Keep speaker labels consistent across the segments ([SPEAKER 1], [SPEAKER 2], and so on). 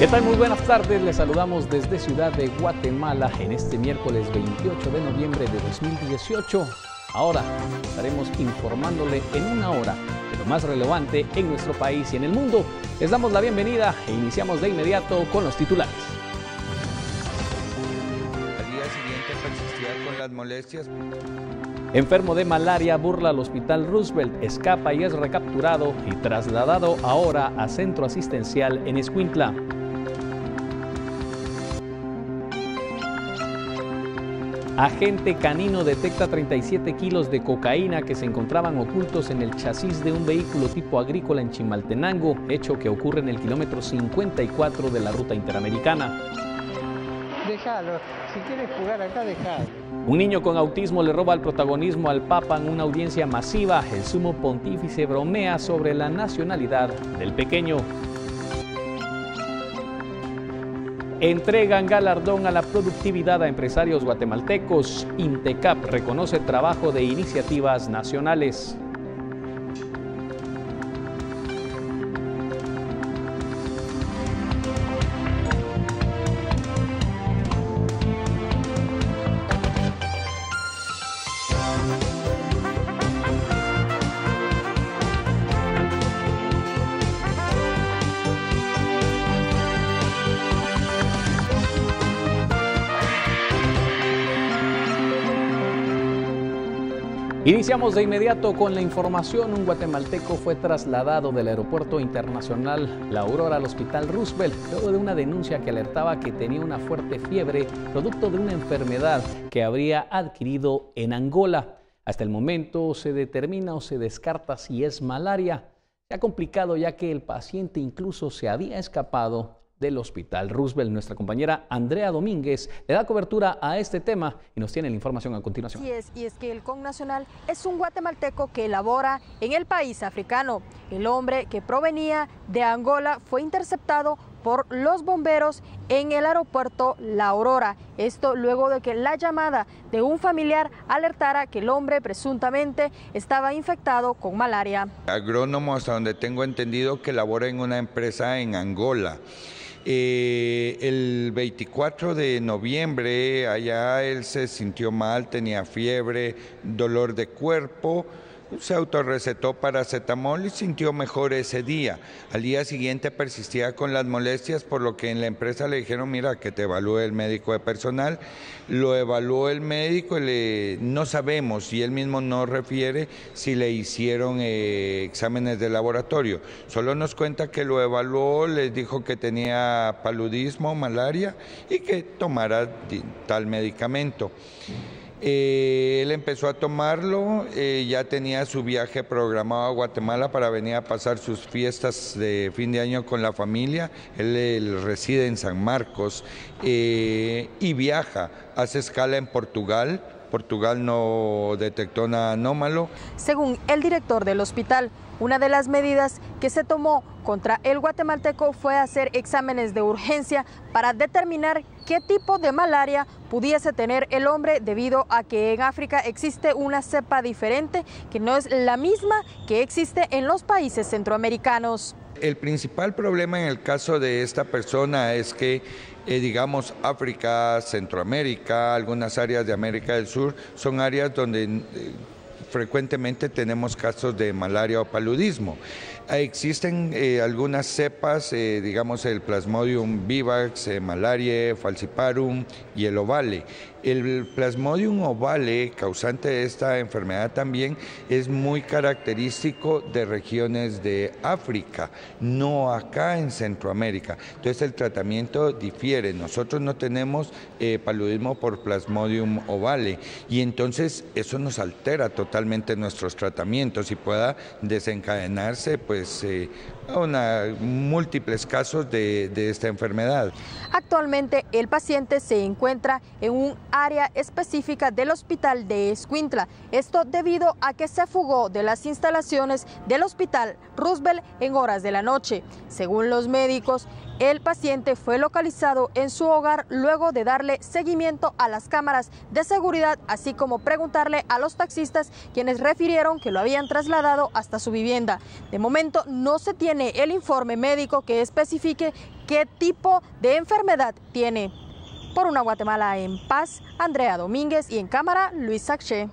[SPEAKER 1] ¿Qué tal? Muy buenas tardes, les saludamos desde Ciudad de Guatemala en este miércoles 28 de noviembre de 2018. Ahora estaremos informándole en una hora de lo más relevante en nuestro país y en el mundo. Les damos la bienvenida e iniciamos de inmediato con los titulares.
[SPEAKER 2] Al día siguiente persistía con las molestias.
[SPEAKER 1] Enfermo de malaria burla al Hospital Roosevelt, escapa y es recapturado y trasladado ahora a centro asistencial en Escuintla. Agente canino detecta 37 kilos de cocaína que se encontraban ocultos en el chasis de un vehículo tipo agrícola en Chimaltenango, hecho que ocurre en el kilómetro 54 de la ruta interamericana.
[SPEAKER 3] Déjalo, si quieres jugar acá, déjalo.
[SPEAKER 1] Un niño con autismo le roba el protagonismo al Papa en una audiencia masiva. El sumo pontífice bromea sobre la nacionalidad del pequeño. Entregan galardón a la productividad a empresarios guatemaltecos. Intecap reconoce trabajo de iniciativas nacionales. Iniciamos de inmediato con la información. Un guatemalteco fue trasladado del aeropuerto internacional La Aurora al Hospital Roosevelt luego de una denuncia que alertaba que tenía una fuerte fiebre producto de una enfermedad que habría adquirido en Angola. Hasta el momento se determina o se descarta si es malaria. Se ha complicado ya que el paciente incluso se había escapado del Hospital Roosevelt. Nuestra compañera Andrea Domínguez le da cobertura a este tema y nos tiene la información a continuación.
[SPEAKER 4] Así es, y es que el connacional es un guatemalteco que labora en el país africano. El hombre, que provenía de Angola, fue interceptado por los bomberos en el aeropuerto La Aurora. Esto luego de que la llamada de un familiar alertara que el hombre presuntamente estaba infectado con malaria.
[SPEAKER 2] Agrónomo, hasta donde tengo entendido, que labora en una empresa en Angola. El 24 de noviembre allá él se sintió mal, tenía fiebre, dolor de cuerpo. Se autorrecetó paracetamol y sintió mejor ese día. Al día siguiente persistía con las molestias, por lo que en la empresa le dijeron, mira, que te evalúe el médico de personal. Lo evaluó el médico y no sabemos, y él mismo no refiere si le hicieron exámenes de laboratorio. Solo nos cuenta que lo evaluó, les dijo que tenía paludismo, malaria y que tomara tal medicamento. Él empezó a tomarlo, ya tenía su viaje programado a Guatemala para venir a pasar sus fiestas de fin de año con la familia. Él reside en San Marcos y viaja, hace escala en Portugal. Portugal no detectó nada anómalo.
[SPEAKER 4] Según el director del hospital, una de las medidas que se tomó contra el guatemalteco fue hacer exámenes de urgencia para determinar qué tipo de malaria pudiese tener el hombre, debido a que en África existe una cepa diferente que no es la misma que existe en los países centroamericanos.
[SPEAKER 2] El principal problema en el caso de esta persona es que digamos, África, Centroamérica, algunas áreas de América del Sur son áreas donde frecuentemente tenemos casos de malaria o paludismo. Existen algunas cepas, digamos el Plasmodium vivax, Malariae, Falciparum y el ovale. El Plasmodium ovale, causante de esta enfermedad también, es muy característico de regiones de África, no acá en Centroamérica. Entonces el tratamiento difiere. Nosotros no tenemos paludismo por Plasmodium ovale y entonces eso nos altera totalmente nuestros tratamientos y pueda desencadenarse pues múltiples casos de esta enfermedad.
[SPEAKER 4] Actualmente el paciente se encuentra en un área específica del hospital de Escuintla. Esto debido a que se fugó de las instalaciones del Hospital Roosevelt en horas de la noche. Según los médicos, El paciente fue localizado en su hogar luego de darle seguimiento a las cámaras de seguridad, así como preguntarle a los taxistas, quienes refirieron que lo habían trasladado hasta su vivienda. De momento no se tiene el informe médico que especifique qué tipo de enfermedad tiene. Por una Guatemala en paz, Andrea Domínguez, y en cámara, Luis Sacché.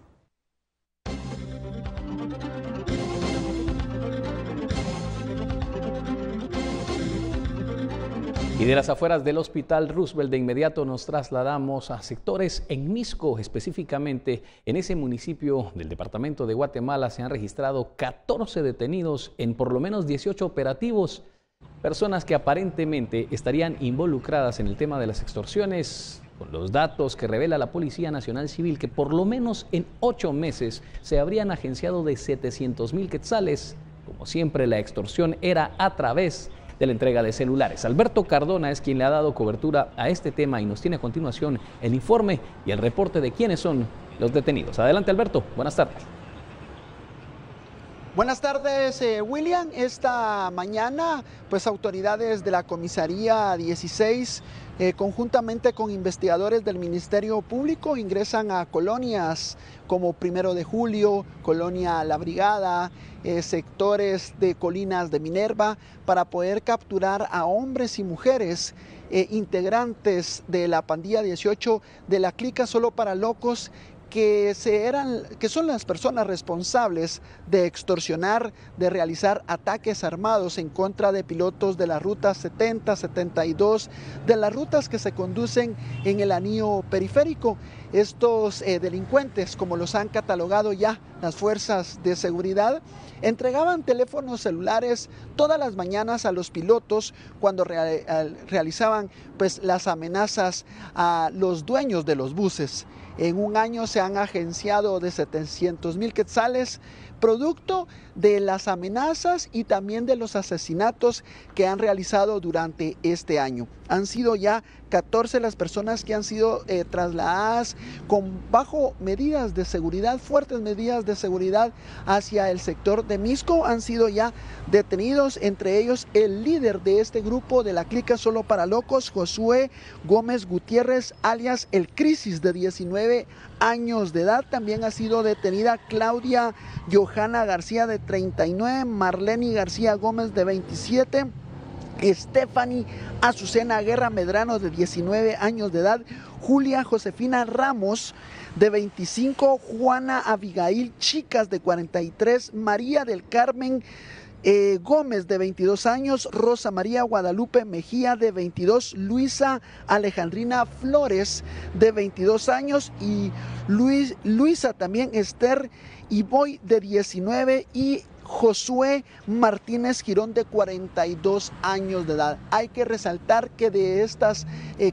[SPEAKER 1] Y de las afueras del Hospital Roosevelt de inmediato nos trasladamos a sectores en Misco, específicamente en ese municipio del departamento de Guatemala se han registrado 14 detenidos en por lo menos 18 operativos, personas que aparentemente estarían involucradas en el tema de las extorsiones, con los datos que revela la Policía Nacional Civil que por lo menos en 8 meses se habrían agenciado de 700,000 quetzales. Como siempre, la extorsión era a través de la entrega de celulares. Alberto Cardona es quien le ha dado cobertura a este tema y nos tiene a continuación el informe y el reporte de quiénes son los detenidos. Adelante, Alberto, buenas tardes.
[SPEAKER 5] Buenas tardes, William. Esta mañana, pues autoridades de la Comisaría 16, conjuntamente con investigadores del Ministerio Público, ingresan a colonias como 1 de Julio, Colonia La Brigada, sectores de Colinas de Minerva, para poder capturar a hombres y mujeres integrantes de la pandilla 18 de la clica Solo para Locos, que son las personas responsables de extorsionar, de realizar ataques armados en contra de pilotos de la ruta 70, 72, de las rutas que se conducen en el anillo periférico. Estos delincuentes, como los han catalogado ya las fuerzas de seguridad, entregaban teléfonos celulares todas las mañanas a los pilotos cuando realizaban pues las amenazas a los dueños de los buses. En un año se han agenciado de 700,000 quetzales, producto de las amenazas y también de los asesinatos que han realizado durante este año. Han sido ya 14 las personas que han sido trasladadas bajo medidas de seguridad, fuertes medidas de seguridad hacia el sector de Misco. Han sido ya detenidos, entre ellos el líder de este grupo de la clica Solo para Locos, Josué Gómez Gutiérrez, alias El Crisis, de 19 años de edad. También ha sido detenida Claudia Johanna García, de 39, Marleni García Gómez, de 27, Stephanie Azucena Guerra Medrano, de 19 años de edad, Julia Josefina Ramos, de 25, Juana Abigail Chicas, de 43, María del Carmen Gómez, de 22 años, Rosa María Guadalupe Mejía, de 22, Luisa Alejandrina Flores, de 22 años, y Luisa también Esther Iboy, de 19, y Josué Martínez Girón, de 42 años de edad. Hay que resaltar que de estas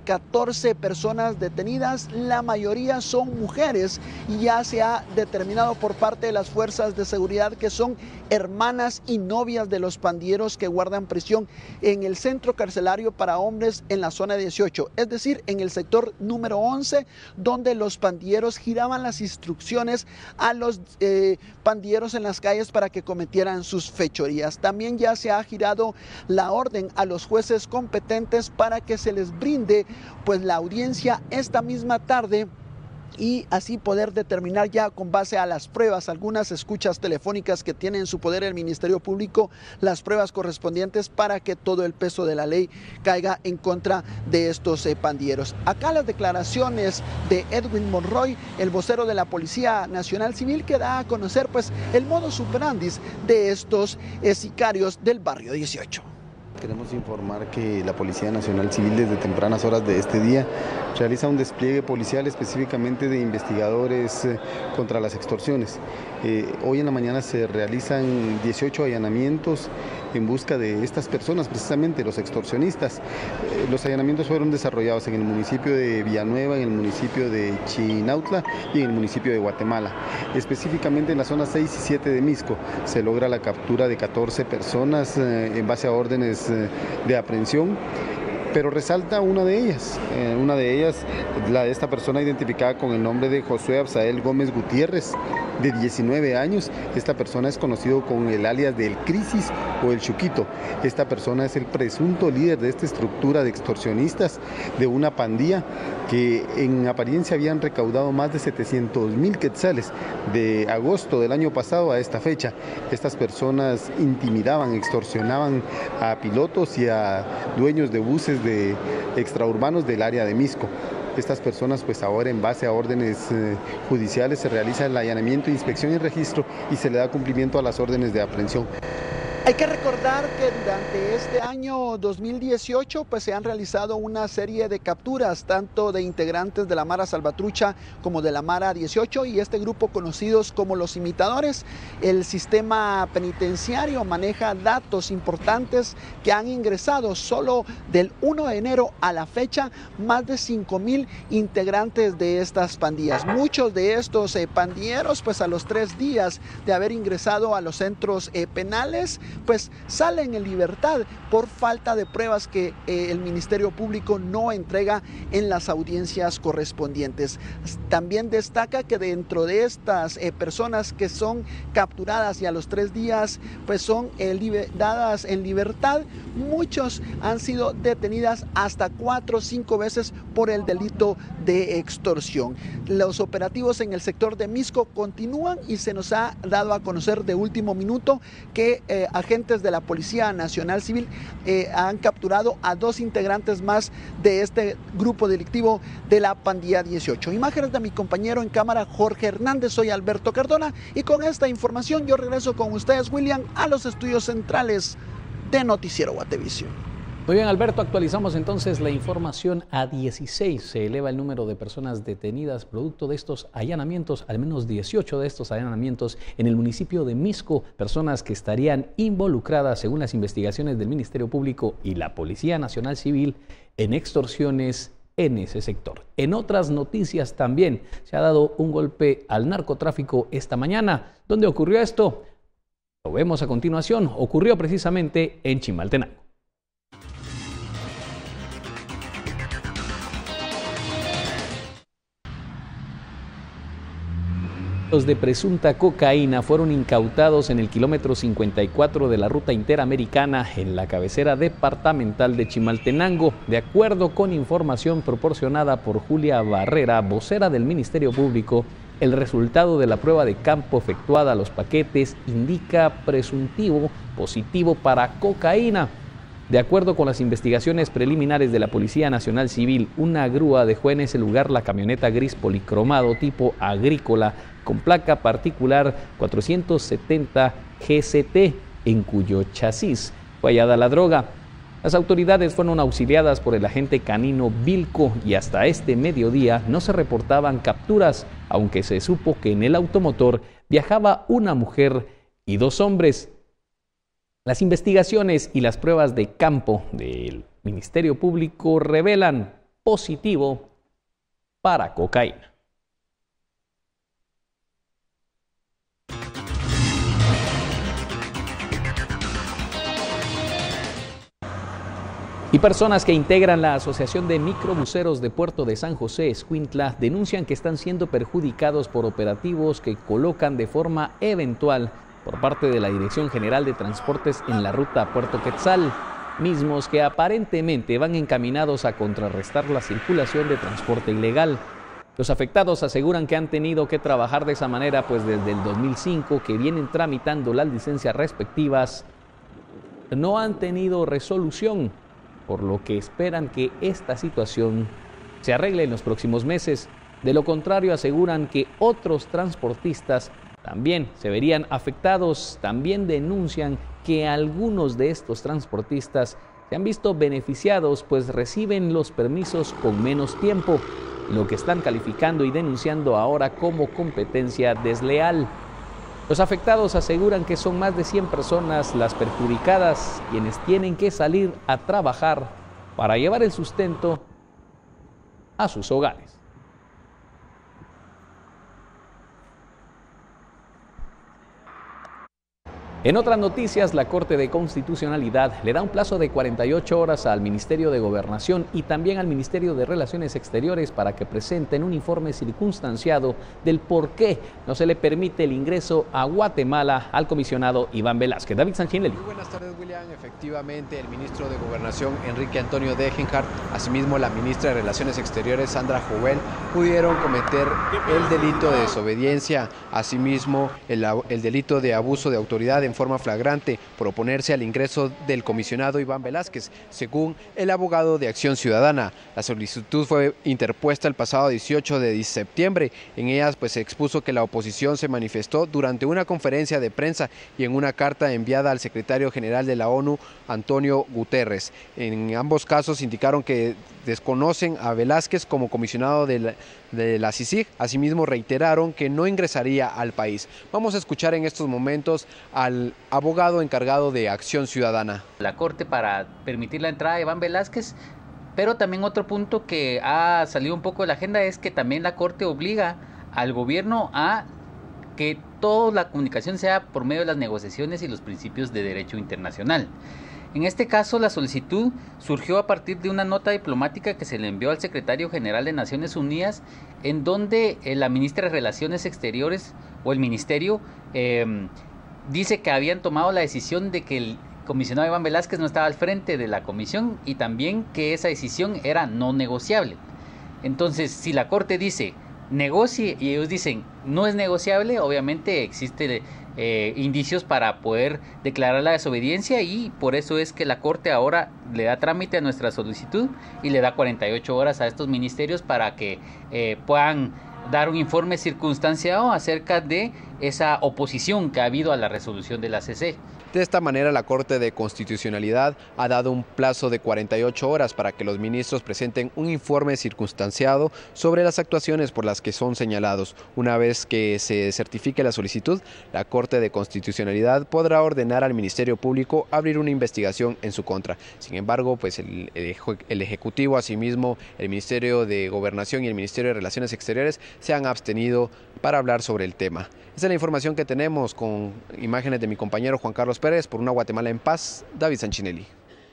[SPEAKER 5] 14 personas detenidas, la mayoría son mujeres, y ya se ha determinado por parte de las fuerzas de seguridad que son hermanas y novias de los pandilleros que guardan prisión en el centro carcelario para hombres en la zona 18, es decir, en el sector número 11, donde los pandilleros giraban las instrucciones a los pandilleros en las calles para que cometieran sus fechorías. También ya se ha girado la orden a los jueces competentes para que se les brinde pues la audiencia esta misma tarde, y así poder determinar ya con base a las pruebas, algunas escuchas telefónicas que tiene en su poder el Ministerio Público, las pruebas correspondientes para que todo el peso de la ley caiga en contra de estos pandilleros. Acá las declaraciones de Edwin Monroy, el vocero de la Policía Nacional Civil, que da a conocer pues el modus operandi de estos sicarios del barrio 18.
[SPEAKER 6] Queremos informar que la Policía Nacional Civil desde tempranas horas de este día realiza un despliegue policial específicamente de investigadores contra las extorsiones. Hoy en la mañana se realizan 18 allanamientos en busca de estas personas, precisamente los extorsionistas. Los allanamientos fueron desarrollados en el municipio de Villanueva, en el municipio de Chinautla y en el municipio de Guatemala. Específicamente en las zonas 6 y 7 de Misco se logra la captura de 14 personas en base a órdenes de aprehensión. pero resalta una de ellas, la de esta persona identificada con el nombre de Josué Absael Gómez Gutiérrez, de 19 años. Esta persona es conocido con el alias del Crisis o el Chuquito. Esta persona es el presunto líder de esta estructura de extorsionistas de una pandilla que en apariencia habían recaudado más de 700,000 quetzales de agosto del año pasado a esta fecha. Estas personas intimidaban, extorsionaban a pilotos y a dueños de buses de extraurbanos del área de Misco. Estas personas, pues ahora en base a órdenes judiciales se realiza el allanamiento, inspección y registro y se le da cumplimiento a las órdenes de aprehensión.
[SPEAKER 5] Hay que recordar que durante este año 2018 pues se han realizado una serie de capturas tanto de integrantes de la Mara Salvatrucha como de la Mara 18 y este grupo conocidos como los imitadores. El sistema penitenciario maneja datos importantes que han ingresado solo del 1 de enero a la fecha más de 5,000 integrantes de estas pandillas. Muchos de estos pandilleros pues a los 3 días de haber ingresado a los centros penales pues salen en libertad por falta de pruebas que el Ministerio Público no entrega en las audiencias correspondientes. También destaca que dentro de estas personas que son capturadas y a los 3 días pues son dadas en libertad, muchos han sido detenidas hasta 4 o 5 veces por el delito de extorsión. Los operativos en el sector de Misco continúan y se nos ha dado a conocer de último minuto que agentes de la Policía Nacional Civil han capturado a 2 integrantes más de este grupo delictivo de la pandilla 18. Imágenes de mi compañero en cámara Jorge Hernández, soy Alberto Cardona y con esta información yo regreso con ustedes, William, a los estudios centrales de Noticiero Guatevisión.
[SPEAKER 1] Muy bien, Alberto, actualizamos entonces la información. A 16 se eleva el número de personas detenidas producto de estos allanamientos, al menos 18 de estos allanamientos en el municipio de Misco, personas que estarían involucradas, según las investigaciones del Ministerio Público y la Policía Nacional Civil, en extorsiones en ese sector. En otras noticias también se ha dado un golpe al narcotráfico esta mañana. ¿Dónde ocurrió esto? Lo vemos a continuación. Ocurrió precisamente en Chimaltenango. Los de presunta cocaína fueron incautados en el kilómetro 54 de la ruta interamericana en la cabecera departamental de Chimaltenango, de acuerdo con información proporcionada por Julia Barrera, vocera del Ministerio Público. El resultado de la prueba de campo efectuada a los paquetes indica presuntivo positivo para cocaína. De acuerdo con las investigaciones preliminares de la Policía Nacional Civil, una grúa dejó en ese lugar la camioneta gris policromado tipo agrícola con placa particular 470 GCT, en cuyo chasis fue hallada la droga. Las autoridades fueron auxiliadas por el agente canino Vilco y hasta este mediodía no se reportaban capturas, aunque se supo que en el automotor viajaba una mujer y 2 hombres. Las investigaciones y las pruebas de campo del Ministerio Público revelan positivo para cocaína. Y personas que integran la Asociación de Microbuseros de Puerto de San José, Escuintla, denuncian que están siendo perjudicados por operativos que colocan de forma eventual por parte de la Dirección General de Transportes en la ruta Puerto Quetzal, mismos que aparentemente van encaminados a contrarrestar la circulación de transporte ilegal. Los afectados aseguran que han tenido que trabajar de esa manera pues desde el 2005 que vienen tramitando las licencias respectivas, no han tenido resolución, por lo que esperan que esta situación se arregle en los próximos meses. De lo contrario, aseguran que otros transportistas también se verían afectados. También denuncian que algunos de estos transportistas se han visto beneficiados, pues reciben los permisos con menos tiempo, lo que están calificando y denunciando ahora como competencia desleal. Los afectados aseguran que son más de 100 personas las perjudicadas, quienes tienen que salir a trabajar para llevar el sustento a sus hogares. En otras noticias, la Corte de Constitucionalidad le da un plazo de 48 horas al Ministerio de Gobernación y también al Ministerio de Relaciones Exteriores para que presenten un informe circunstanciado del por qué no se le permite el ingreso a Guatemala al comisionado Iván Velázquez. David Sanchinelli.
[SPEAKER 7] Muy buenas tardes, William. Efectivamente, el ministro de Gobernación, Enrique Antonio Degenhardt, asimismo la ministra de Relaciones Exteriores, Sandra Jovel, pudieron cometer el delito de desobediencia, asimismo el delito de abuso de autoridad en forma flagrante por oponerse al ingreso del comisionado Iván Velázquez, según el abogado de Acción Ciudadana. La solicitud fue interpuesta el pasado 18 de septiembre. En ellas se expuso que la oposición se manifestó durante una conferencia de prensa y en una carta enviada al secretario general de la ONU, Antonio Guterres. En ambos casos indicaron que desconocen a Velázquez como comisionado de la CICIG. Asimismo reiteraron que no ingresaría al país. Vamos a escuchar en estos momentos al abogado encargado de Acción Ciudadana.
[SPEAKER 8] La Corte para permitir la entrada de Iván Velázquez, pero también otro punto que ha salido un poco de la agenda es que también la Corte obliga al gobierno a que toda la comunicación sea por medio de las negociaciones y los principios de derecho internacional. En este caso, la solicitud surgió a partir de una nota diplomática que se le envió al secretario general de Naciones Unidas, en donde la ministra de Relaciones Exteriores o el ministerio dice que habían tomado la decisión de que el comisionado Iván Velázquez no estaba al frente de la comisión y también que esa decisión era no negociable. Entonces, si la Corte dice negocie y ellos dicen no es negociable, obviamente existe indicios para poder declarar la desobediencia y por eso es que la Corte ahora le da trámite a nuestra solicitud y le da 48 horas a estos ministerios para que puedan dar un informe circunstanciado acerca de esa oposición que ha habido a la resolución de la CC.
[SPEAKER 7] De esta manera, la Corte de Constitucionalidad ha dado un plazo de 48 horas para que los ministros presenten un informe circunstanciado sobre las actuaciones por las que son señalados. Una vez que se certifique la solicitud, la Corte de Constitucionalidad podrá ordenar al Ministerio Público abrir una investigación en su contra. Sin embargo, el Ejecutivo, asimismo el Ministerio de Gobernación y el Ministerio de Relaciones Exteriores se han abstenido para hablar sobre el tema. Esa es la información que tenemos con imágenes de mi compañero Juan Carlos Pérez. Por una Guatemala en paz, David Sanchinelli.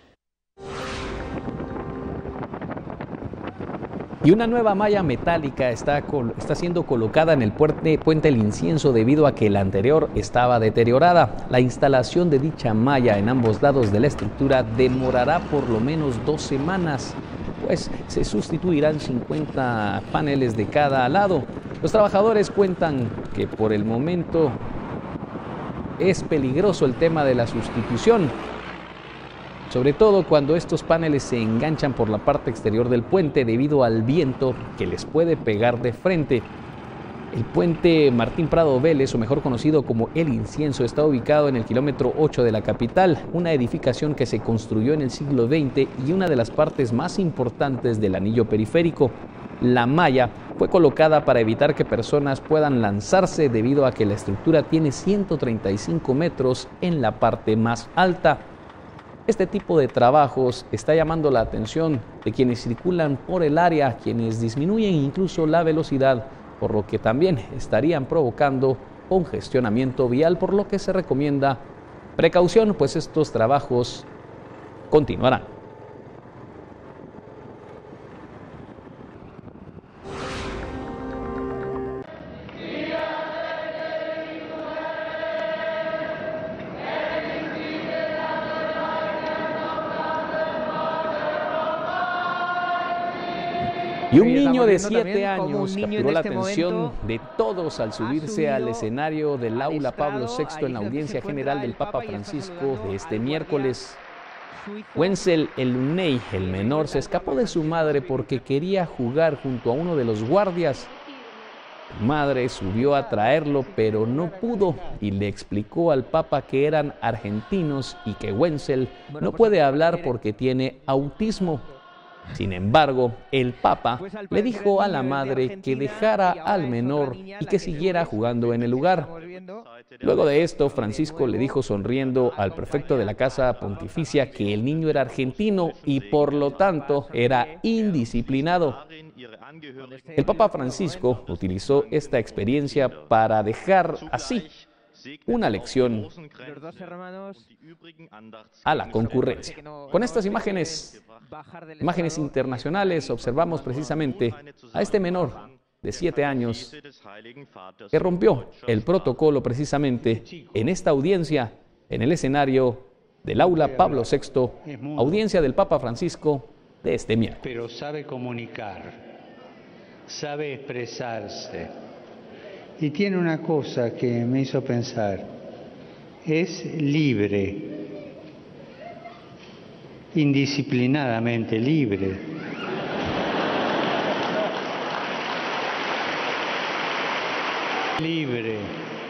[SPEAKER 1] Y una nueva malla metálica está siendo colocada en el puente El Incienso debido a que la anterior estaba deteriorada. La instalación de dicha malla en ambos lados de la estructura demorará por lo menos 2 semanas, pues se sustituirán 50 paneles de cada lado. Los trabajadores cuentan que por el momento es peligroso el tema de la sustitución, sobre todo cuando estos paneles se enganchan por la parte exterior del puente debido al viento que les puede pegar de frente. El puente Martín Prado Vélez, o mejor conocido como El Incienso, está ubicado en el kilómetro 8 de la capital, una edificación que se construyó en el siglo XX y una de las partes más importantes del anillo periférico. La malla fue colocada para evitar que personas puedan lanzarse debido a que la estructura tiene 135 metros en la parte más alta. Este tipo de trabajos está llamando la atención de quienes circulan por el área, quienes disminuyen incluso la velocidad, por lo que también estarían provocando congestionamiento vial, por lo que se recomienda precaución, pues estos trabajos continuarán. Y un niño de 7 años capturó la atención de todos al subirse al escenario del aula Pablo VI en la audiencia general del Papa Francisco de este miércoles. Wenzel Eluney, el menor, se escapó de su madre porque quería jugar junto a uno de los guardias. Su madre subió a traerlo, pero no pudo y le explicó al Papa que eran argentinos y que Wenzel no puede hablar porque tiene autismo. Sin embargo, el Papa le dijo a la madre que dejara al menor y que siguiera jugando en el lugar. Luego de esto, Francisco le dijo sonriendo al prefecto de la Casa Pontificia que el niño era argentino y por lo tanto era indisciplinado. El Papa Francisco utilizó esta experiencia para dejar así una lección a la concurrencia. Con estas imágenes internacionales, observamos precisamente a este menor de 7 años que rompió el protocolo precisamente en esta audiencia en el escenario del aula Pablo VI, audiencia del Papa Francisco de este miércoles.
[SPEAKER 9] Pero sabe comunicar, sabe expresarse. Y tiene una cosa que me hizo pensar, es libre, indisciplinadamente libre. Libre.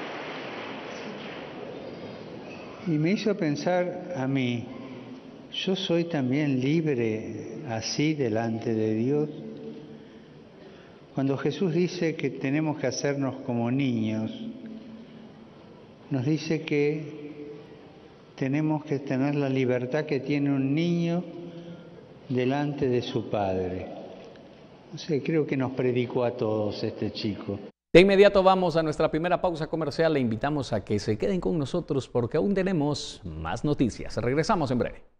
[SPEAKER 9] Y me hizo pensar a mí, ¿yo soy también libre así delante de Dios? Cuando Jesús dice que tenemos que hacernos como niños, nos dice que tenemos que tener la libertad que tiene un niño delante de su padre. No sé, creo que nos predicó a todos este chico.
[SPEAKER 1] De inmediato vamos a nuestra primera pausa comercial. Le invitamos a que se queden con nosotros porque aún tenemos más noticias. Regresamos en breve.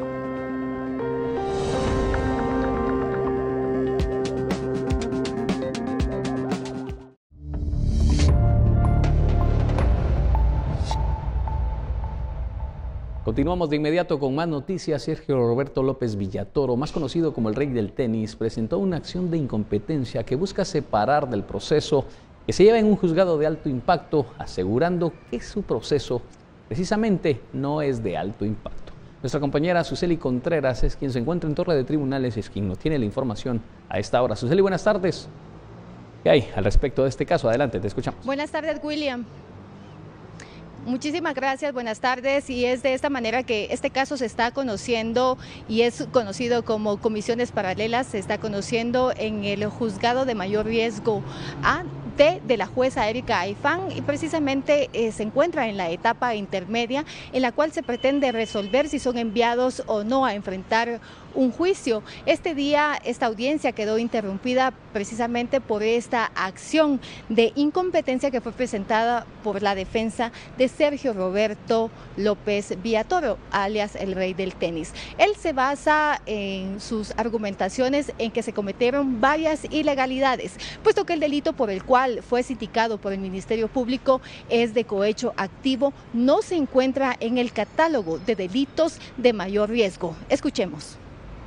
[SPEAKER 1] Continuamos de inmediato con más noticias. Sergio Roberto López Villatoro, más conocido como el rey del tenis, presentó una acción de incompetencia que busca separar del proceso que se lleva en un juzgado de alto impacto, asegurando que su proceso precisamente no es de alto impacto. Nuestra compañera Suseli Contreras es quien se encuentra en Torre de Tribunales, es quien nos tiene la información a esta hora. Suseli, buenas tardes. ¿Qué hay al respecto de este caso? Adelante, te escuchamos.
[SPEAKER 10] Buenas tardes, William. Muchísimas gracias, buenas tardes. Y es de esta manera que este caso se está conociendo y es conocido como comisiones paralelas, se está conociendo en el juzgado de mayor riesgo A de la jueza Erika Aifán, y precisamente se encuentra en la etapa intermedia en la cual se pretende resolver si son enviados o no a enfrentar un juicio. Este día esta audiencia quedó interrumpida precisamente por esta acción de incompetencia que fue presentada por la defensa de Sergio Roberto López Villatoro, alias el rey del tenis. Él se basa en sus argumentaciones en que se cometieron varias ilegalidades, puesto que el delito por el cual fue sindicado por el Ministerio Público es de cohecho activo, no se encuentra en el catálogo de delitos de mayor riesgo. Escuchemos.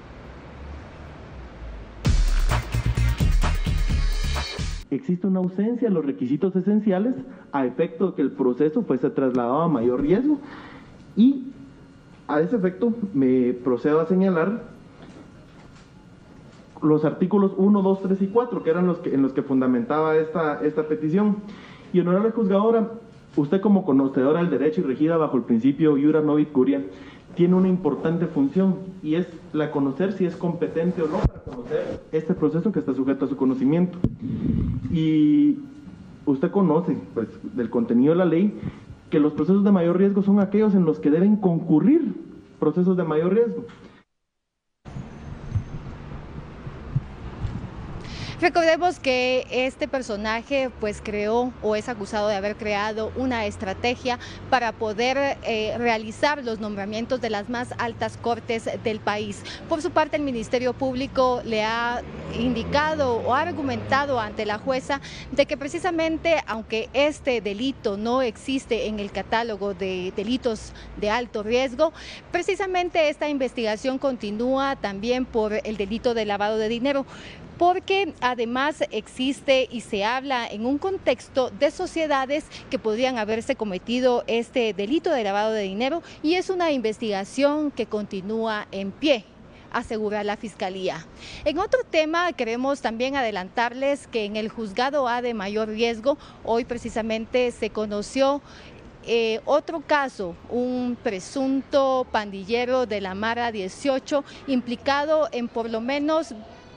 [SPEAKER 11] Existe una ausencia de los requisitos esenciales a efecto de que el proceso fuese trasladado a mayor riesgo, y a ese efecto me procedo a señalar los artículos 1, 2, 3 y 4, que eran en los que fundamentaba esta petición. Y honorable juzgadora, usted como conocedora del derecho y regida bajo el principio iura novit curia, tiene una importante función, y es la conocer si es competente o no para conocer este proceso que está sujeto a su conocimiento. Y usted conoce, pues, del contenido de la ley, que los procesos de mayor riesgo son aquellos en los que deben concurrir procesos de mayor riesgo.
[SPEAKER 10] Recordemos que este personaje pues creó o es acusado de haber creado una estrategia para poder realizar los nombramientos de las más altas cortes del país. Por su parte, el Ministerio Público le ha indicado o ha argumentado ante la jueza de que precisamente aunque este delito no existe en el catálogo de delitos de alto riesgo, precisamente esta investigación continúa también por el delito de lavado de dinero, porque además existe y se habla en un contexto de sociedades que podrían haberse cometido este delito de lavado de dinero, y es una investigación que continúa en pie, asegura la Fiscalía. En otro tema, queremos también adelantarles que en el juzgado A de mayor riesgo, hoy precisamente se conoció otro caso, un presunto pandillero de la Mara 18 implicado en por lo menos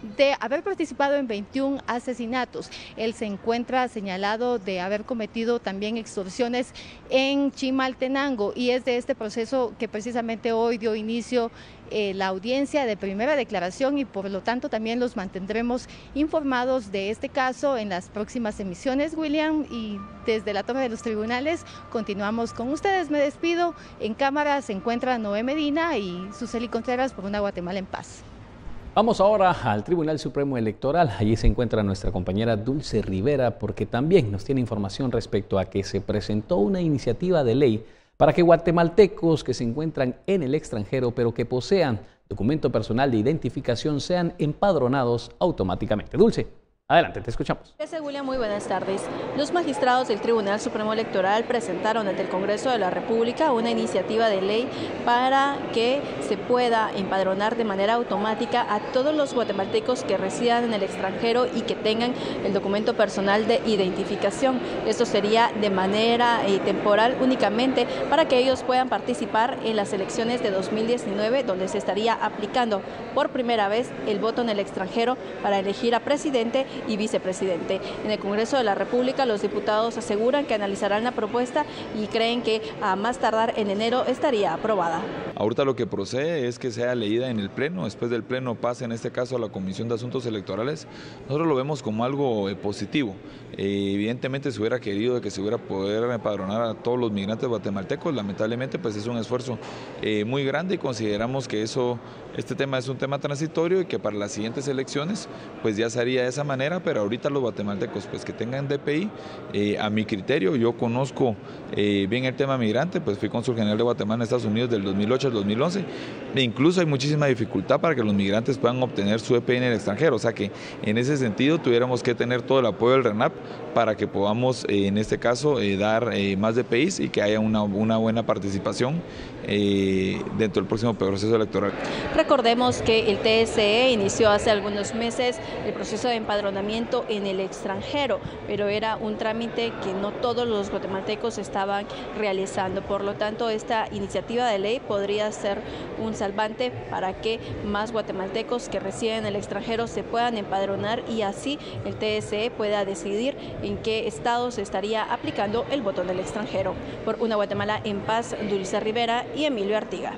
[SPEAKER 10] de haber participado en 21 asesinatos. Él se encuentra señalado de haber cometido también extorsiones en Chimaltenango y es de este proceso que precisamente hoy dio inicio la audiencia de primera declaración y por lo tanto también los mantendremos informados de este caso en las próximas emisiones, William, y desde la Torre de los Tribunales continuamos con ustedes. Me despido. En cámara se encuentra Noé Medina y Suseli Contreras por una Guatemala en paz.
[SPEAKER 1] Vamos ahora al Tribunal Supremo Electoral. Allí se encuentra nuestra compañera Dulce Rivera porque también nos tiene información respecto a que se presentó una iniciativa de ley para que guatemaltecos que se encuentran en el extranjero pero que posean documento personal de identificación sean empadronados automáticamente. Dulce, adelante, te escuchamos.
[SPEAKER 12] Gracias, William. Muy buenas tardes. Los magistrados del Tribunal Supremo Electoral presentaron ante el Congreso de la República una iniciativa de ley para que se pueda empadronar de manera automática a todos los guatemaltecos que residan en el extranjero y que tengan el documento personal de identificación. Esto sería de manera temporal únicamente para que ellos puedan participar en las elecciones de 2019, donde se estaría aplicando por primera vez el voto en el extranjero para elegir a presidente y vicepresidente. En el Congreso de la República los diputados aseguran que analizarán la propuesta y creen que a más tardar en enero estaría aprobada.
[SPEAKER 13] Ahorita lo que procede es que sea leída en el Pleno, después del Pleno pase en este caso a la Comisión de Asuntos Electorales. Nosotros lo vemos como algo positivo. Evidentemente se hubiera querido que se hubiera poder empadronar a todos los migrantes guatemaltecos, lamentablemente pues es un esfuerzo muy grande y consideramos que este tema es un tema transitorio y que para las siguientes elecciones pues ya se haría de esa manera, pero ahorita los guatemaltecos pues que tengan DPI, a mi criterio, yo conozco bien el tema migrante, pues fui cónsul general de Guatemala en Estados Unidos del 2008 al 2011 e incluso hay muchísima dificultad para que los migrantes puedan obtener su DPI en el extranjero, o sea que en ese sentido tuviéramos que tener todo el apoyo del RENAP para que podamos en este caso dar más DPIs y que haya una buena participación dentro del próximo proceso electoral.
[SPEAKER 12] Recordemos que el TSE inició hace algunos meses el proceso de empadronamiento en el extranjero, pero era un trámite que no todos los guatemaltecos estaban realizando. Por lo tanto, esta iniciativa de ley podría ser un salvante para que más guatemaltecos que residen en el extranjero se puedan empadronar y así el TSE pueda decidir en qué estados se estaría aplicando el voto del extranjero. Por una Guatemala en paz, Dulce Rivera y Emilio Artiga.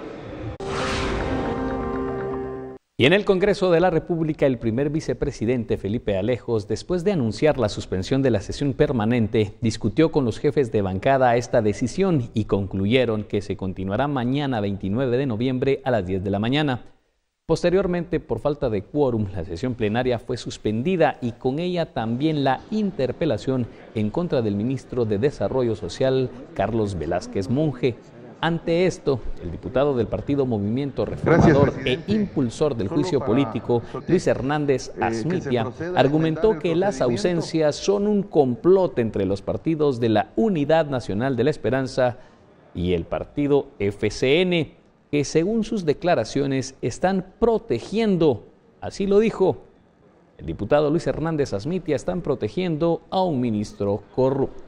[SPEAKER 1] Y en el Congreso de la República, el primer vicepresidente Felipe Alejos, después de anunciar la suspensión de la sesión permanente, discutió con los jefes de bancada esta decisión y concluyeron que se continuará mañana 29 de noviembre a las 10 de la mañana. Posteriormente, por falta de quórum, la sesión plenaria fue suspendida y con ella también la interpelación en contra del ministro de Desarrollo Social, Carlos Velázquez Monge. Ante esto, el diputado del partido Movimiento Reformador e impulsor del juicio político, Luis Hernández Asmitia, argumentó que las ausencias son un complot entre los partidos de la Unidad Nacional de la Esperanza y el partido FCN, que según sus declaraciones están protegiendo, así lo dijo el diputado Luis Hernández Asmitia, están protegiendo a un ministro corrupto.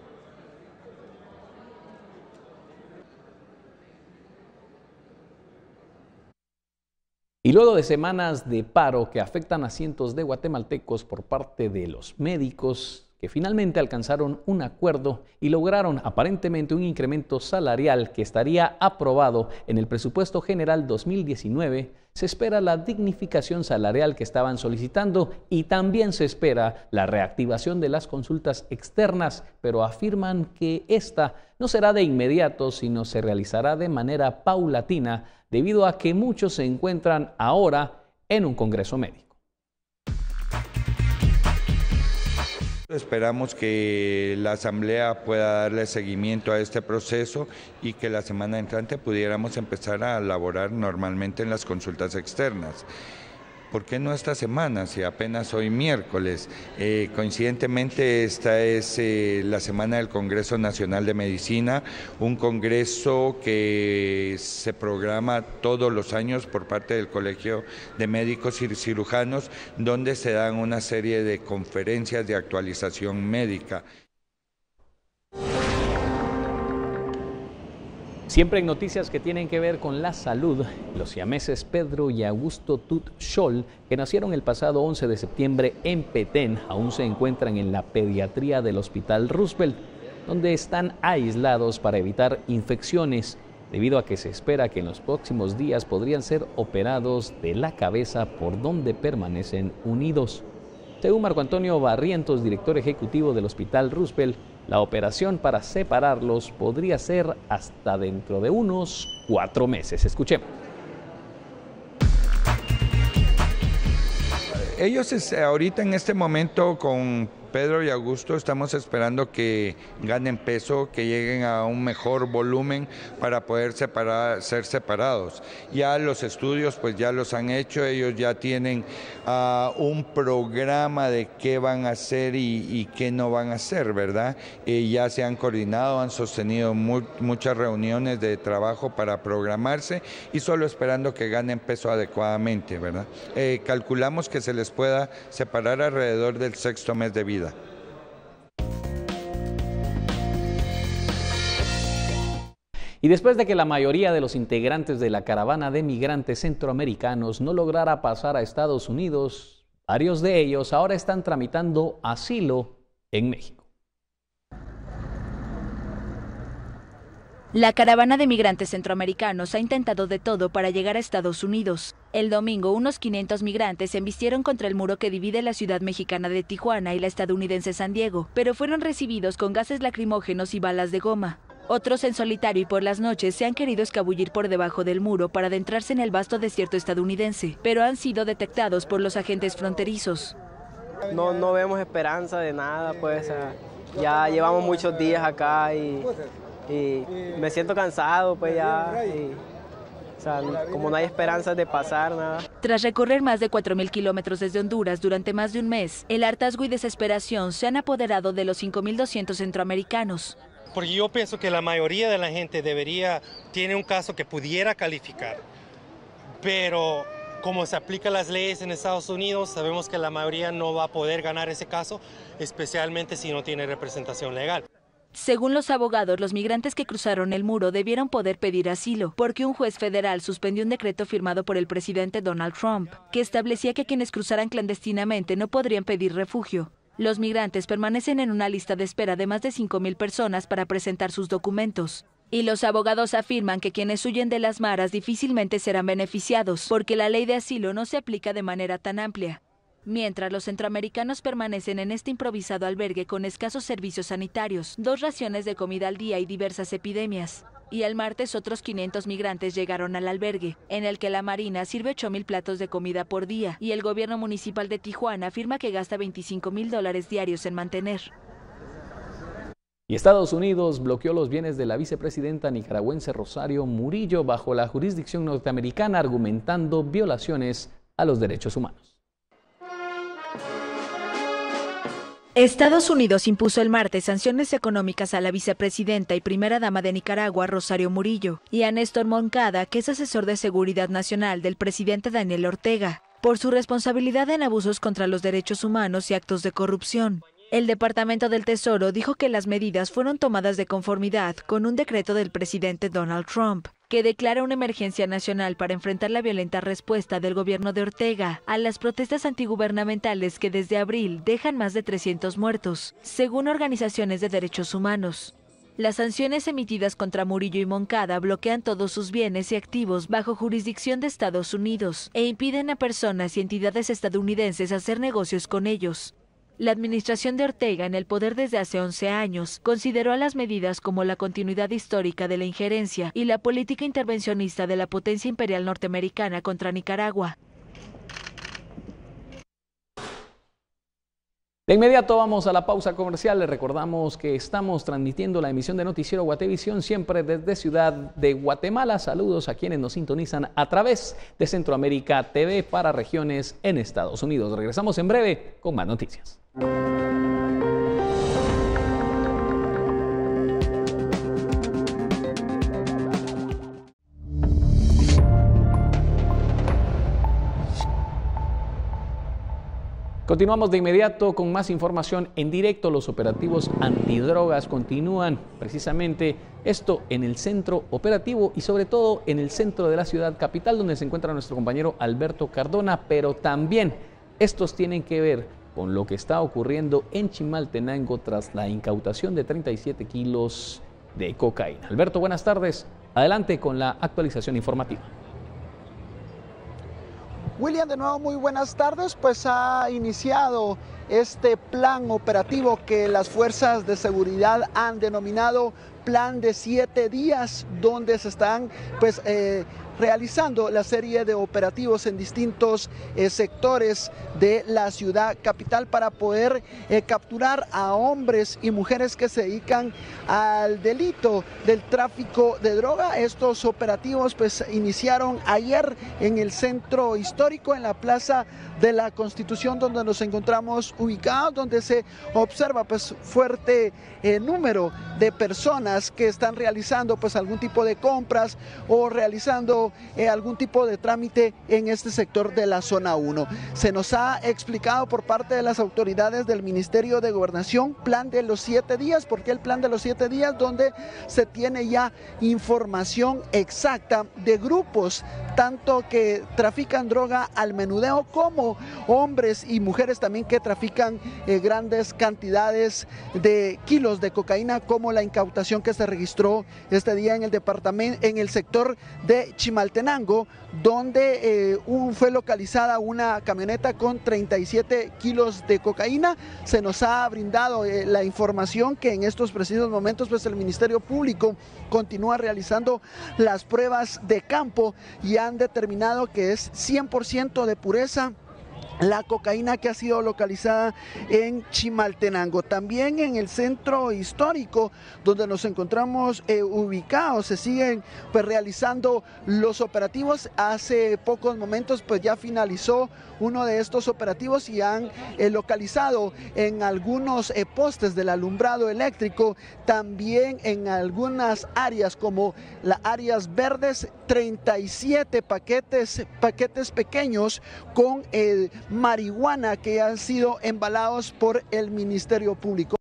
[SPEAKER 1] Y luego de semanas de paro que afectan a cientos de guatemaltecos por parte de los médicos, que finalmente alcanzaron un acuerdo y lograron aparentemente un incremento salarial que estaría aprobado en el presupuesto general 2019, se espera la dignificación salarial que estaban solicitando y también se espera la reactivación de las consultas externas, pero afirman que esta no será de inmediato, sino se realizará de manera paulatina, debido a que muchos se encuentran ahora en un congreso médico.
[SPEAKER 2] Esperamos que la Asamblea pueda darle seguimiento a este proceso y que la semana entrante pudiéramos empezar a elaborar normalmente en las consultas externas. ¿Por qué no esta semana, si apenas hoy miércoles? Coincidentemente esta es la semana del Congreso Nacional de Medicina, un congreso que se programa todos los años por parte del Colegio de Médicos y Cirujanos, donde se dan una serie de conferencias de actualización médica.
[SPEAKER 1] Siempre en noticias que tienen que ver con la salud, los siameses Pedro y Augusto Tut Scholl, que nacieron el pasado 11 de septiembre en Petén, aún se encuentran en la pediatría del Hospital Roosevelt, donde están aislados para evitar infecciones, debido a que se espera que en los próximos días podrían ser operados de la cabeza, por donde permanecen unidos. Según Marco Antonio Barrientos, director ejecutivo del Hospital Roosevelt, la operación para separarlos podría ser hasta dentro de unos 4 meses. Escuchemos.
[SPEAKER 2] Ellos ahorita en este momento con Pedro y Augusto estamos esperando que ganen peso, que lleguen a un mejor volumen para poder ser separados. Ya los estudios pues ya los han hecho, ellos ya tienen un programa de qué van a hacer y qué no van a hacer, ¿verdad? Ya se han coordinado, han sostenido muchas reuniones de trabajo para programarse y solo esperando que ganen peso adecuadamente, ¿verdad? Calculamos que se les pueda separar alrededor del 6º mes de vida.
[SPEAKER 1] Y después de que la mayoría de los integrantes de la caravana de migrantes centroamericanos no lograra pasar a Estados Unidos, varios de ellos ahora están tramitando asilo en México.
[SPEAKER 14] La caravana de migrantes centroamericanos ha intentado de todo para llegar a Estados Unidos. El domingo, unos 500 migrantes se embistieron contra el muro que divide la ciudad mexicana de Tijuana y la estadounidense San Diego, pero fueron recibidos con gases lacrimógenos y balas de goma. Otros en solitario y por las noches se han querido escabullir por debajo del muro para adentrarse en el vasto desierto estadounidense, pero han sido detectados por los agentes fronterizos.
[SPEAKER 15] No vemos esperanza de nada, pues ya llevamos muchos días acá y me siento cansado, pues ya, como no hay esperanza de pasar nada.
[SPEAKER 14] Tras recorrer más de 4.000 kilómetros desde Honduras durante más de un mes, el hartazgo y desesperación se han apoderado de los 5.200 centroamericanos.
[SPEAKER 16] Porque yo pienso que la mayoría de la gente tiene un caso que pudiera calificar, pero como se aplican las leyes en Estados Unidos, sabemos que la mayoría no va a poder ganar ese caso, especialmente si no tiene representación legal.
[SPEAKER 14] Según los abogados, los migrantes que cruzaron el muro debieron poder pedir asilo, porque un juez federal suspendió un decreto firmado por el presidente Donald Trump, que establecía que quienes cruzaran clandestinamente no podrían pedir refugio. Los migrantes permanecen en una lista de espera de más de 5.000 personas para presentar sus documentos. Y los abogados afirman que quienes huyen de las maras difícilmente serán beneficiados, porque la ley de asilo no se aplica de manera tan amplia. Mientras los centroamericanos permanecen en este improvisado albergue con escasos servicios sanitarios, 2 raciones de comida al día y diversas epidemias. Y el martes otros 500 migrantes llegaron al albergue, en el que la Marina sirve 8.000 platos de comida por día y el gobierno municipal de Tijuana afirma que gasta $25.000 diarios en mantener.
[SPEAKER 1] Y Estados Unidos bloqueó los bienes de la vicepresidenta nicaragüense Rosario Murillo bajo la jurisdicción norteamericana, argumentando violaciones a los derechos humanos.
[SPEAKER 14] Estados Unidos impuso el martes sanciones económicas a la vicepresidenta y primera dama de Nicaragua, Rosario Murillo, y a Néstor Moncada, que es asesor de seguridad nacional del presidente Daniel Ortega, por su responsabilidad en abusos contra los derechos humanos y actos de corrupción. El Departamento del Tesoro dijo que las medidas fueron tomadas de conformidad con un decreto del presidente Donald Trump, que declara una emergencia nacional para enfrentar la violenta respuesta del gobierno de Ortega a las protestas antigubernamentales que desde abril dejan más de 300 muertos, según organizaciones de derechos humanos. Las sanciones emitidas contra Murillo y Moncada bloquean todos sus bienes y activos bajo jurisdicción de Estados Unidos e impiden a personas y entidades estadounidenses hacer negocios con ellos. La administración de Ortega, en el poder desde hace 11 años, consideró a las medidas como la continuidad histórica de la injerencia y la política intervencionista de la potencia imperial norteamericana contra Nicaragua.
[SPEAKER 1] De inmediato vamos a la pausa comercial. Les recordamos que estamos transmitiendo la emisión de Noticiero Guatevisión siempre desde Ciudad de Guatemala. Saludos a quienes nos sintonizan a través de Centroamérica TV para regiones en Estados Unidos. Regresamos en breve con más noticias. Continuamos de inmediato con más información en directo. Los operativos antidrogas continúan precisamente esto en el centro operativo y sobre todo en el centro de la ciudad capital, donde se encuentra nuestro compañero Alberto Cardona, pero también estos tienen que ver con lo que está ocurriendo en Chimaltenango tras la incautación de 37 kilos de cocaína. Alberto, buenas tardes. Adelante con la actualización informativa.
[SPEAKER 5] William, de nuevo muy buenas tardes. Pues ha iniciado este plan operativo que las fuerzas de seguridad han denominado Plan de 7 días, donde se están realizando la serie de operativos en distintos sectores de la ciudad capital para poder capturar a hombres y mujeres que se dedican al delito del tráfico de droga. Estos operativos pues iniciaron ayer en el centro histórico, en la Plaza de la Constitución, donde nos encontramos ubicados, donde se observa pues fuerte número de personas que están realizando pues algún tipo de compras o realizando algún tipo de trámite en este sector de la zona 1. Se nos ha explicado por parte de las autoridades del Ministerio de Gobernación, plan de los 7 días. ¿Por qué el plan de los 7 días? Donde se tiene ya información exacta de grupos, tanto que trafican droga al menudeo como hombres y mujeres también que trafican grandes cantidades de kilos de cocaína, como la incautación que se registró este día en el departamento, en el sector de Chimaltenango, donde fue localizada una camioneta con 37 kilos de cocaína. Se nos ha brindado la información que en estos precisos momentos pues el Ministerio Público continúa realizando las pruebas de campo y han determinado que es 100% de pureza la cocaína que ha sido localizada en Chimaltenango. También en el centro histórico donde nos encontramos ubicados, se siguen pues realizando los operativos. Hace pocos momentos pues ya finalizó uno de estos operativos y han localizado en algunos postes del alumbrado eléctrico, también en algunas áreas como las áreas verdes, 37 paquetes pequeños con marihuana que han sido embalados por el Ministerio Público.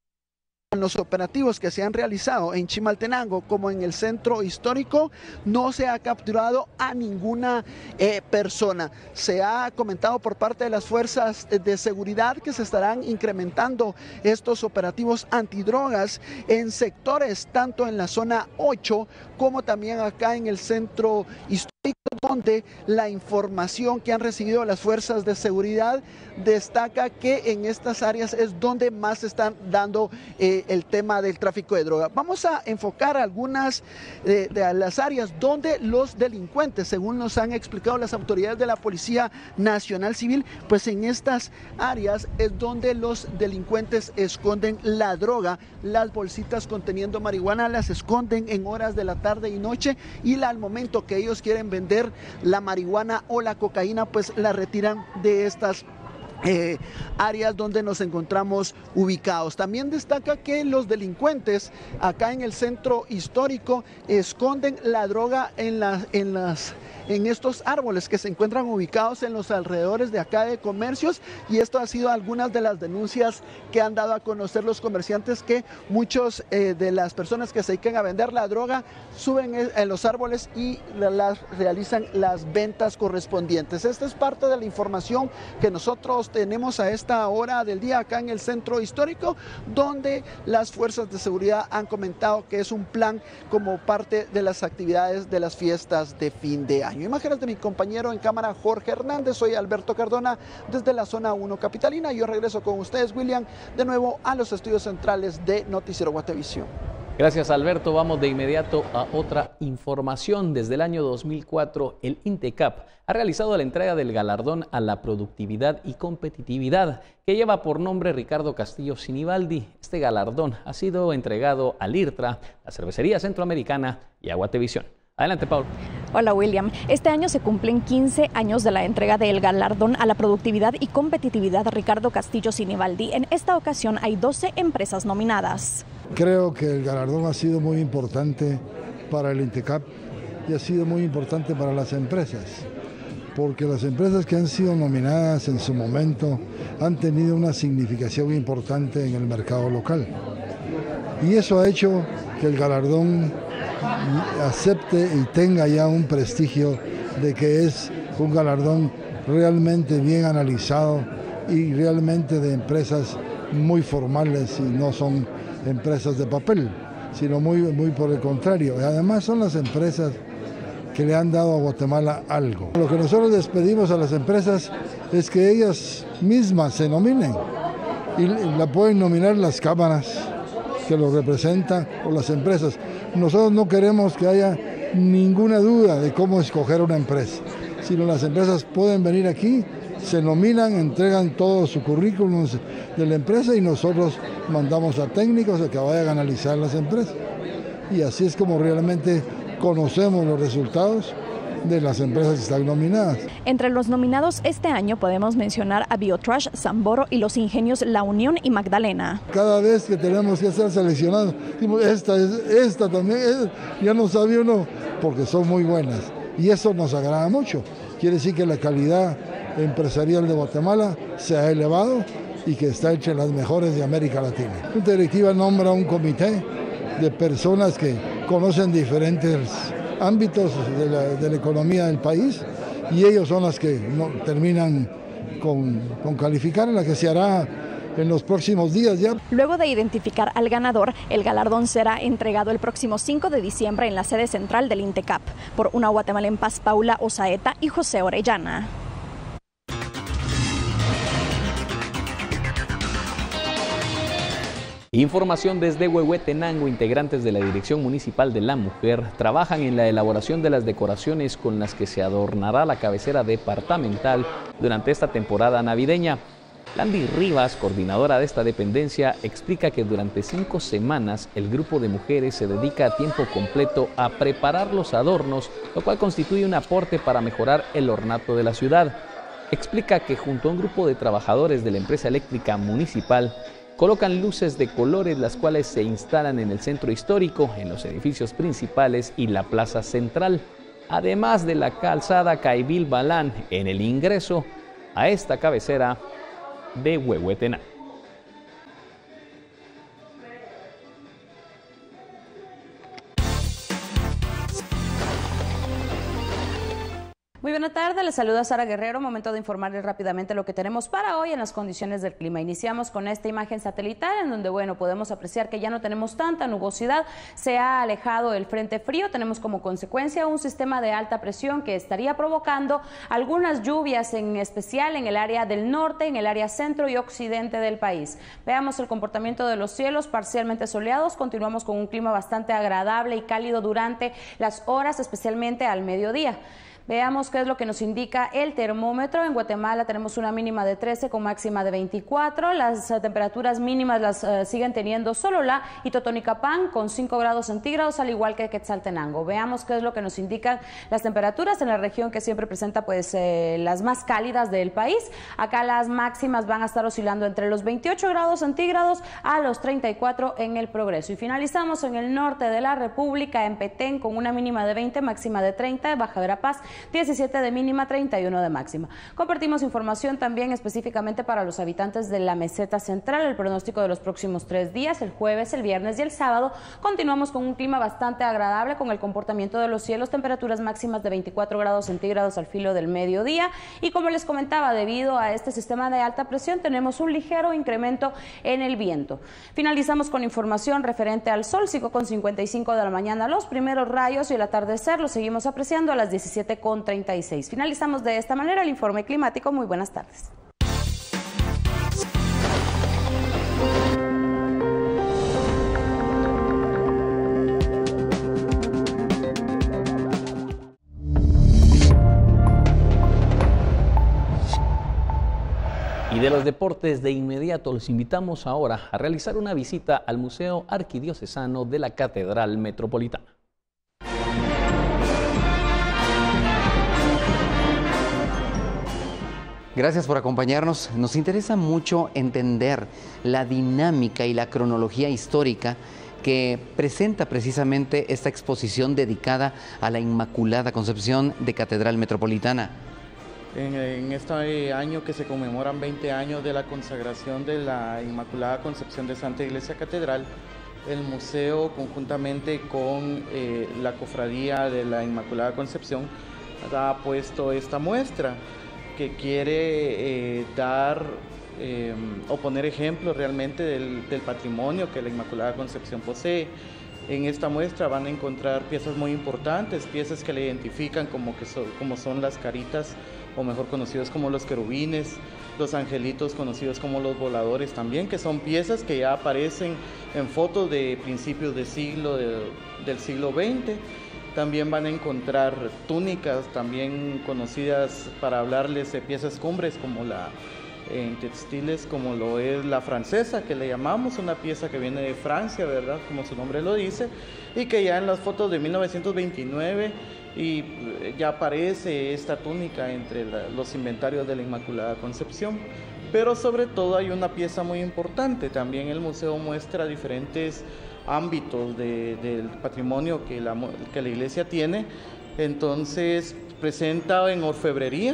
[SPEAKER 5] En los operativos que se han realizado en Chimaltenango como en el centro histórico no se ha capturado a ninguna persona. Se ha comentado por parte de las fuerzas de seguridad que se estarán incrementando estos operativos antidrogas en sectores tanto en la zona 8 como también acá en el centro histórico, donde la información que han recibido las fuerzas de seguridad destaca que en estas áreas es donde más se están dando el tema del tráfico de droga. Vamos a enfocar algunas de las áreas donde los delincuentes, según nos han explicado las autoridades de la Policía Nacional Civil, pues en estas áreas es donde los delincuentes esconden la droga. Las bolsitas conteniendo marihuana las esconden en horas de la tarde y noche, y al momento que ellos quieren vender la marihuana o la cocaína, pues la retiran de estas áreas donde nos encontramos ubicados. También destaca que los delincuentes acá en el centro histórico esconden la droga en estos árboles que se encuentran ubicados en los alrededores de acá de comercios, y esto ha sido algunas de las denuncias que han dado a conocer los comerciantes, que muchos de las personas que se dedican a vender la droga suben en los árboles y realizan las ventas correspondientes. Esta es parte de la información que nosotros tenemos a esta hora del día acá en el centro histórico, donde las fuerzas de seguridad han comentado que es un plan como parte de las actividades de las fiestas de fin de año. Imágenes de mi compañero en cámara Jorge Hernández, soy Alberto Cardona desde la zona 1 capitalina. Yo regreso con ustedes, William, de nuevo a los estudios centrales de Noticiero Guatevisión.
[SPEAKER 1] Gracias, Alberto. Vamos de inmediato a otra información. Desde el año 2004, el INTECAP ha realizado la entrega del galardón a la productividad y competitividad, que lleva por nombre Ricardo Castillo Sinibaldi. Este galardón ha sido entregado al IRTRA, la Cervecería Centroamericana y a Guatevisión. Adelante, Paul.
[SPEAKER 17] Hola, William. Este año se cumplen 15 años de la entrega del galardón a la productividad y competitividad Ricardo Castillo Sinibaldi. En esta ocasión hay 12 empresas nominadas.
[SPEAKER 18] Creo que el galardón ha sido muy importante para el INTECAP y ha sido muy importante para las empresas, porque las empresas que han sido nominadas en su momento han tenido una significación importante en el mercado local. Y eso ha hecho que el galardón acepte y tenga ya un prestigio de que es un galardón realmente bien analizado y realmente de empresas muy formales y no son empresas de papel, sino muy por el contrario. Y además son las empresas que le han dado a Guatemala algo. Lo que nosotros les pedimos a las empresas es que ellas mismas se nominen y la pueden nominar las cámaras que lo representan o las empresas. Nosotros no queremos que haya ninguna duda de cómo escoger una empresa, sino las empresas pueden venir aquí, se nominan, entregan todo su currículum de la empresa y nosotros mandamos a técnicos a que vayan a analizar las empresas. Y así es como realmente conocemos los resultados de las empresas que están nominadas.
[SPEAKER 17] Entre los nominados este año podemos mencionar a Biotrash, Samboro y los ingenios La Unión y Magdalena.
[SPEAKER 18] Cada vez que tenemos que ser seleccionados, decimos, esta también, ya no sabía uno, porque son muy buenas. Y eso nos agrada mucho. Quiere decir que la calidad empresarial de Guatemala se ha elevado y que está entre las mejores de América Latina. La Junta Directiva nombra un comité de personas que conocen diferentes ámbitos de la economía del país y ellos son las que terminan con calificar, en la que se hará en los próximos días ya.
[SPEAKER 17] Luego de identificar al ganador, el galardón será entregado el próximo 5 de diciembre en la sede central del INTECAP por Una Guatemala en Paz, Paula Osaeta y José Orellana.
[SPEAKER 1] Información desde Huehuetenango. Integrantes de la Dirección Municipal de la Mujer trabajan en la elaboración de las decoraciones con las que se adornará la cabecera departamental durante esta temporada navideña. Landy Rivas, coordinadora de esta dependencia, explica que durante 5 semanas el grupo de mujeres se dedica a tiempo completo a preparar los adornos, lo cual constituye un aporte para mejorar el ornato de la ciudad. Explica que junto a un grupo de trabajadores de la empresa eléctrica municipal colocan luces de colores, las cuales se instalan en el centro histórico, en los edificios principales y la plaza central, además de la calzada Caibil Balán en el ingreso a esta cabecera de Huehuetenango.
[SPEAKER 19] Muy buena tarde, les saluda Sara Guerrero. Momento de informarles rápidamente lo que tenemos para hoy en las condiciones del clima. Iniciamos con esta imagen satelital en donde, bueno, podemos apreciar que ya no tenemos tanta nubosidad, se ha alejado el frente frío, tenemos como consecuencia un sistema de alta presión que estaría provocando algunas lluvias, en especial en el área del norte, en el área centro y occidente del país. Veamos el comportamiento de los cielos parcialmente soleados, continuamos con un clima bastante agradable y cálido durante las horas, especialmente al mediodía. Veamos qué es lo que nos indica el termómetro. En Guatemala tenemos una mínima de 13 con máxima de 24. Las temperaturas mínimas las siguen teniendo Sololá y Totonicapán con 5 grados centígrados, al igual que Quetzaltenango. Veamos qué es lo que nos indican las temperaturas en la región que siempre presenta pues las más cálidas del país. Acá las máximas van a estar oscilando entre los 28 grados centígrados a los 34 en el Progreso. Y finalizamos en el norte de la República, en Petén, con una mínima de 20, máxima de 30, Baja Verapaz 17 de mínima, 31 de máxima. Compartimos información también específicamente para los habitantes de la meseta central, el pronóstico de los próximos 3 días, el jueves, el viernes y el sábado. Continuamos con un clima bastante agradable con el comportamiento de los cielos, temperaturas máximas de 24 grados centígrados al filo del mediodía. Y como les comentaba, debido a este sistema de alta presión tenemos un ligero incremento en el viento. Finalizamos con información referente al sol, 5:55 de la mañana, los primeros rayos y el atardecer los seguimos apreciando a las 17:36. Finalizamos de esta manera el informe climático. Muy buenas tardes.
[SPEAKER 1] Y de los deportes, de inmediato los invitamos ahora a realizar una visita al Museo Arquidiocesano de la Catedral Metropolitana.
[SPEAKER 20] Gracias por acompañarnos. Nos interesa mucho entender la dinámica y la cronología histórica que presenta precisamente esta exposición dedicada a la Inmaculada Concepción de Catedral Metropolitana.
[SPEAKER 21] En este año que se conmemoran 20 años de la consagración de la Inmaculada Concepción de Santa Iglesia Catedral, el museo, conjuntamente con la Cofradía de la Inmaculada Concepción, ha puesto esta muestra que quiere dar o poner ejemplos realmente del patrimonio que la Inmaculada Concepción posee. En esta muestra van a encontrar piezas muy importantes, piezas que le identifican como son las caritas, o mejor conocidos como los querubines, los angelitos conocidos como los voladores también, que son piezas que ya aparecen en fotos de principios del siglo XX. También van a encontrar túnicas, también conocidas para hablarles de piezas cumbres en textiles como lo es la francesa, que le llamamos, una pieza que viene de Francia, ¿verdad? Como su nombre lo dice, y que ya en las fotos de 1929 y ya aparece esta túnica entre los inventarios de la Inmaculada Concepción. Pero sobre todo hay una pieza muy importante, también el museo muestra diferentes ámbitos del patrimonio que la iglesia tiene. Entonces presenta en orfebrería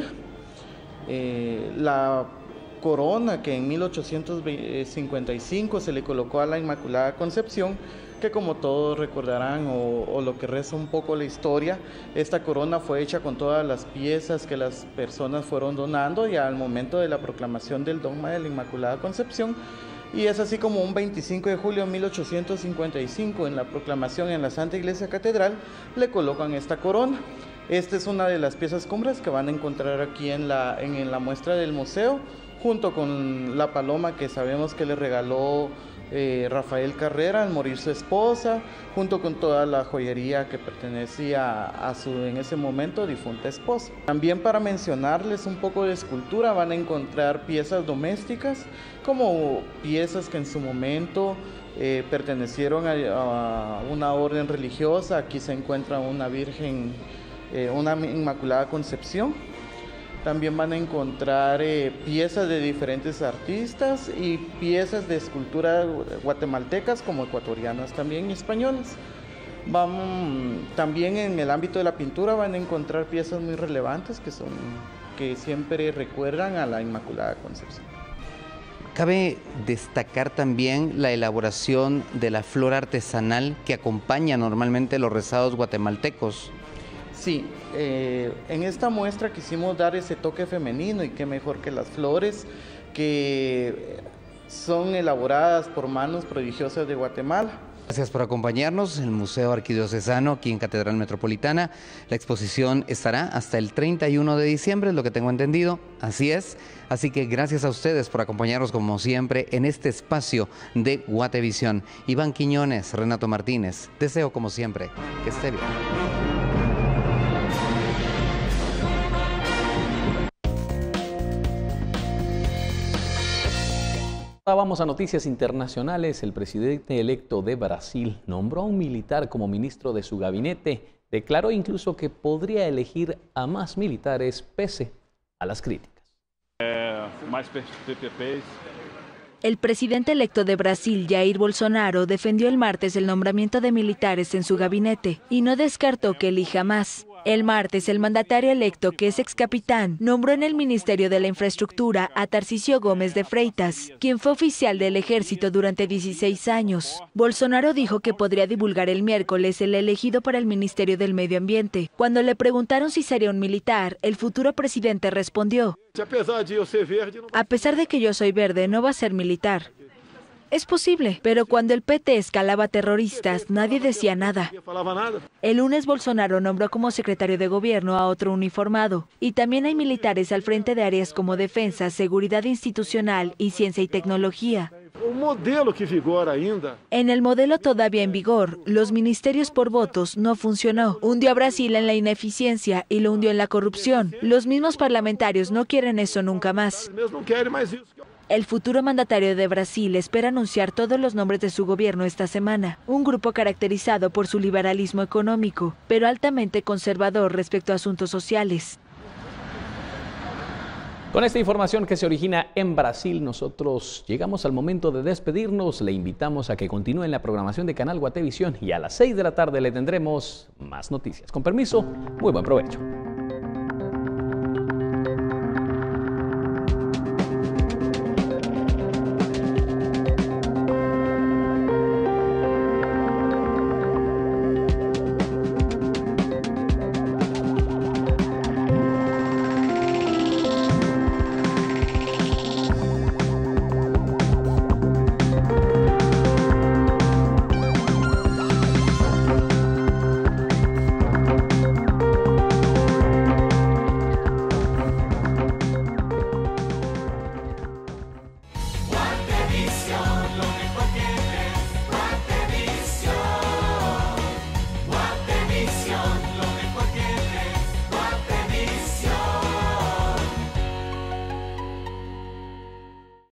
[SPEAKER 21] la corona que en 1855 se le colocó a la Inmaculada Concepción, que como todos recordarán o lo que reza un poco la historia, esta corona fue hecha con todas las piezas que las personas fueron donando y al momento de la proclamación del dogma de la Inmaculada Concepción. Y es así como un 25 de julio de 1855, en la proclamación en la Santa Iglesia Catedral, le colocan esta corona. Esta es una de las piezas cumbres que van a encontrar aquí en la muestra del museo, junto con la paloma que sabemos que le regaló Rafael Carrera al morir su esposa, junto con toda la joyería que pertenecía a su en ese momento difunta esposa. También, para mencionarles un poco de escultura, van a encontrar piezas domésticas, como piezas que en su momento pertenecieron a una orden religiosa. Aquí se encuentra una Virgen, una Inmaculada Concepción. También van a encontrar piezas de diferentes artistas y piezas de escultura guatemaltecas como ecuatorianas también y españolas. También en el ámbito de la pintura van a encontrar piezas muy relevantes que siempre recuerdan a la Inmaculada Concepción.
[SPEAKER 20] Cabe destacar también la elaboración de la flor artesanal que acompaña normalmente los rezados guatemaltecos.
[SPEAKER 21] Sí, en esta muestra quisimos dar ese toque femenino, y qué mejor que las flores que son elaboradas por manos prodigiosas de Guatemala.
[SPEAKER 20] Gracias por acompañarnos en el Museo Arquidiocesano aquí en Catedral Metropolitana. La exposición estará hasta el 31 de diciembre, es lo que tengo entendido, así es. Así que gracias a ustedes por acompañarnos como siempre en este espacio de Guatevisión. Iván Quiñones, Renato Martínez, deseo como siempre que esté bien.
[SPEAKER 1] Vamos a noticias internacionales. El presidente electo de Brasil nombró a un militar como ministro de su gabinete. Declaró incluso que podría elegir a más militares pese a las críticas.
[SPEAKER 14] El presidente electo de Brasil, Jair Bolsonaro, defendió el martes el nombramiento de militares en su gabinete y no descartó que elija más. El martes, el mandatario electo, que es excapitán, nombró en el Ministerio de la Infraestructura a Tarcisio Gómez de Freitas, quien fue oficial del ejército durante 16 años. Bolsonaro dijo que podría divulgar el miércoles el elegido para el Ministerio del Medio Ambiente. Cuando le preguntaron si sería un militar, el futuro presidente respondió: a pesar de que yo soy verde, no va a ser militar. Es posible, pero cuando el PT escalaba terroristas, nadie decía nada. El lunes Bolsonaro nombró como secretario de gobierno a otro uniformado, y también hay militares al frente de áreas como defensa, seguridad institucional y ciencia y tecnología. En el modelo todavía en vigor, los ministerios por votos no funcionó. Hundió a Brasil en la ineficiencia y lo hundió en la corrupción. Los mismos parlamentarios no quieren eso nunca más. El futuro mandatario de Brasil espera anunciar todos los nombres de su gobierno esta semana, un grupo caracterizado por su liberalismo económico, pero altamente conservador respecto a asuntos sociales.
[SPEAKER 1] Con esta información que se origina en Brasil, nosotros llegamos al momento de despedirnos. Le invitamos a que continúe en la programación de Canal Guatevisión y a las 6 de la tarde le tendremos más noticias. Con permiso, muy buen provecho.